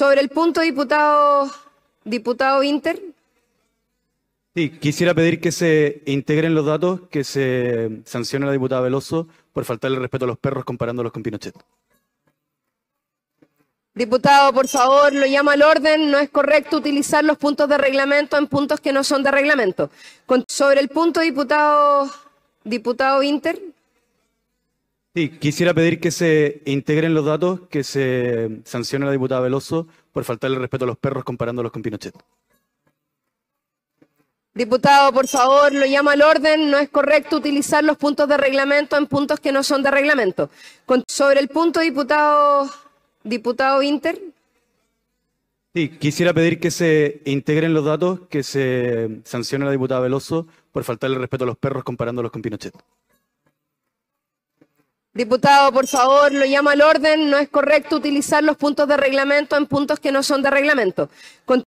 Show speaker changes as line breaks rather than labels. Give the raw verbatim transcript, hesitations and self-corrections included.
Sobre el punto, diputado, diputado Inter.
Sí, quisiera pedir que se integren los datos que se sanciona a la diputada Veloso por faltarle respeto a los perros comparándolos con Pinochet.
Diputado, por favor, lo llamo al orden. No es correcto utilizar los puntos de reglamento en puntos que no son de reglamento. Con, sobre el punto, diputado, diputado Inter.
Sí, quisiera pedir que se integren los datos que se sanciona a la diputada Veloso por faltarle respeto a los perros comparándolos con Pinochet.
Diputado, por favor, lo llamo al orden. No es correcto utilizar los puntos de reglamento en puntos que no son de reglamento. Con, sobre el punto, diputado, diputado Inter.
Sí, quisiera pedir que se integren los datos que se sanciona a la diputada Veloso por faltarle respeto a los perros comparándolos con Pinochet.
Diputado, por favor, lo llamo al orden. No es correcto utilizar los puntos de reglamento en puntos que no son de reglamento. Con,